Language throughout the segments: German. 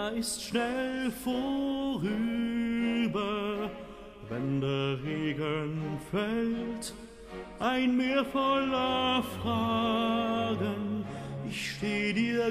Jahr ist schnell vorüber, wenn der Regen fällt, ein Meer voller Fragen, ich steh dir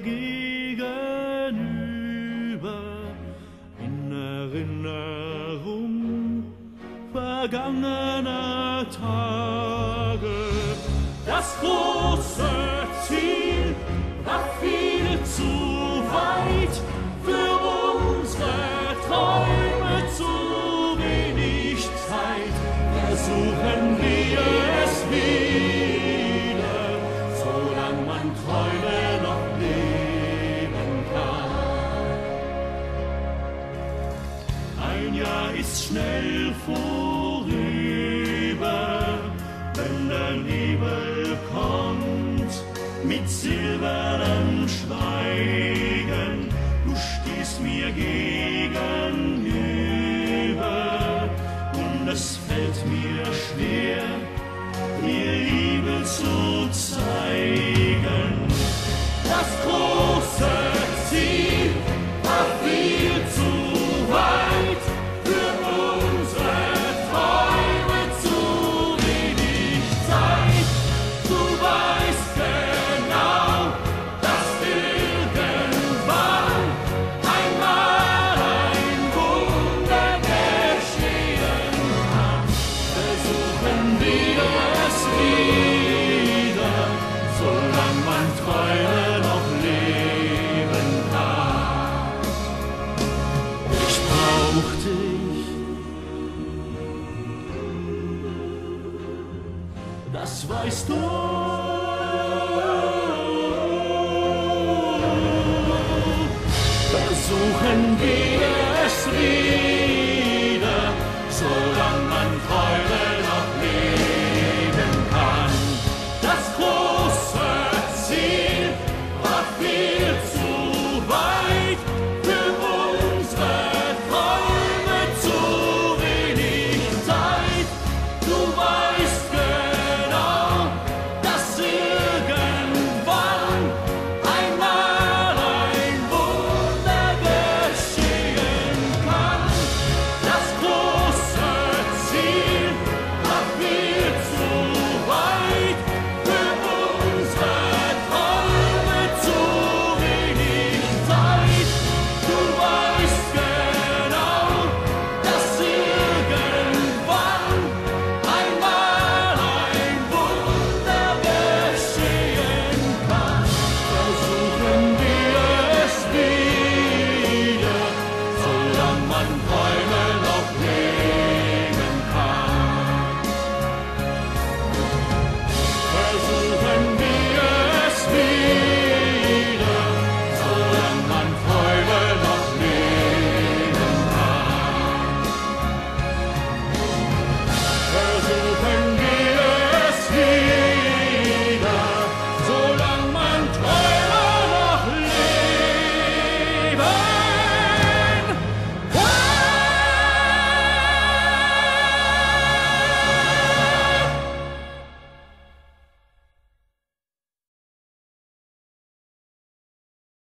gegenüber, in Erinnerung vergangener Tage. Das große Ziel war viel zu weit, für unsere Träume zu wenig Zeit. Versuchen wir es wieder, solange man Träume noch leben kann. Ein Jahr ist schnell vorüber, wenn der Nebel kommt, mit silbernem Schweigen, du stehst mir gegenüber, und es fällt mir schwer, dir Liebe zu zeigen.